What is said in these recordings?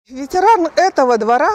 Ветеран этого двора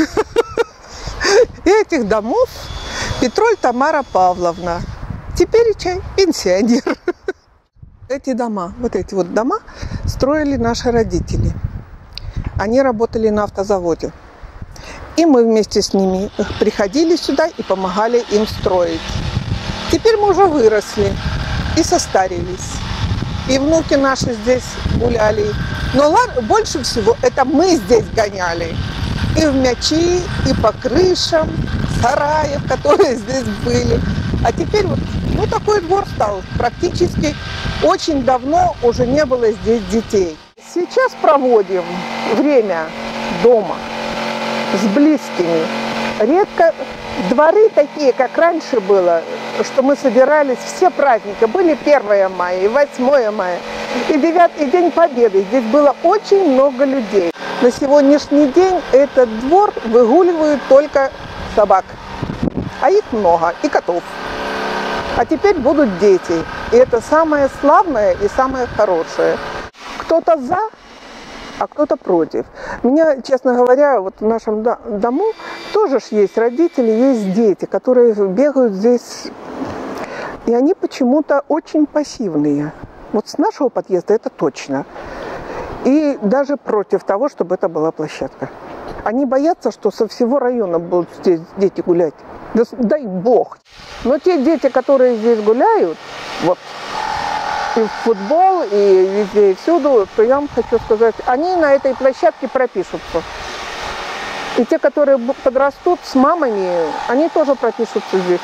и этих домов Петроль Тамара Павловна. Теперь пенсионер. Эти дома, вот эти вот дома строили наши родители. Они работали на автозаводе. И мы вместе с ними приходили сюда и помогали им строить. Теперь мы уже выросли и состарились. И внуки наши здесь гуляли. Но больше всего это мы здесь гоняли. И в мячи, и по крышам сараев, которые здесь были. А теперь вот такой двор стал. Практически очень давно уже не было здесь детей. Сейчас проводим время дома с близкими. Редко дворы такие, как раньше было, что мы собирались, все праздники. Были 1 мая, и 8 мая, и 9 День Победы. Здесь было очень много людей. На сегодняшний день этот двор выгуливают только собак. А их много, и котов. А теперь будут дети. И это самое славное и самое хорошее. Кто-то за, а кто-то против. Меня, честно говоря, вот в нашем дому тоже есть родители, есть дети, которые бегают здесь. И они почему-то очень пассивные. Вот с нашего подъезда это точно. И даже против того, чтобы это была площадка. Они боятся, что со всего района будут здесь дети гулять. Да, дай бог. Но те дети, которые здесь гуляют, вот, и в футбол, и везде, и всюду, то я вам хочу сказать, они на этой площадке пропишутся. И те, которые подрастут с мамами, они тоже пропишутся здесь.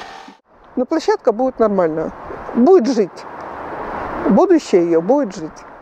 Но площадка будет нормальная. Будет жить. Будущее ее будет жить.